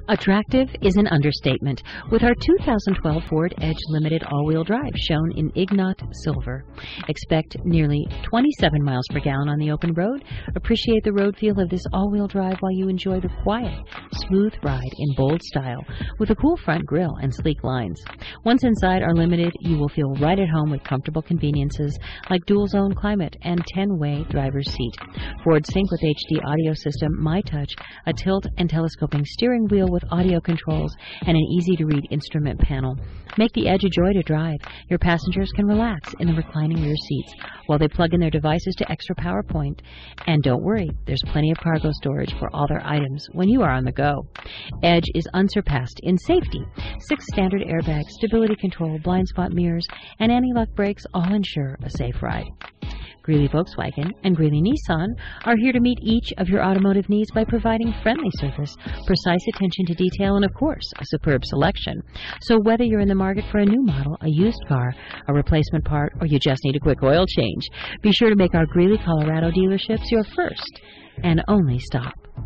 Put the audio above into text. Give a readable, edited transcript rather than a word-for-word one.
Attractive is an understatement with our 2012 Ford Edge Limited all-wheel drive shown in Ignat Silver. Expect nearly 27 miles per gallon on the open road. Appreciate the road feel of this all-wheel drive while you enjoy the quiet, smooth ride in bold style with a cool front grille and sleek lines. Once inside our Limited, you will feel right at home with comfortable conveniences like dual-zone climate and 10-way driver's seat. Ford Sync with HD audio system, MyTouch, a tilt and telescoping steering wheel with audio controls, and an easy-to-read instrument panel. Make the Edge a joy to drive. Your passengers can relax in the reclining rear seats while they plug in their devices to extra power point. And don't worry, there's plenty of cargo storage for all their items when you are on the go. Edge is unsurpassed in safety. 6 standard airbags, stability control, blind spot mirrors, and anti-lock brakes all ensure a safe ride. Greeley Volkswagen and Greeley Nissan are here to meet each of your automotive needs by providing friendly service, precise attention to detail, and of course, a superb selection. So whether you're in the market for a new model, a used car, a replacement part, or you just need a quick oil change, be sure to make our Greeley, Colorado dealerships your first and only stop.